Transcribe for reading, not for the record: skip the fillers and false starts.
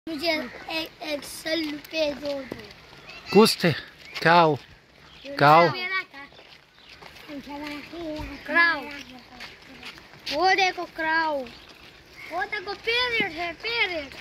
मुझे एक सल पे दो। कुछ थे काऊ काऊ क्राउ, वो देखो क्राउ, वो देखो पैरेट है पैरेट।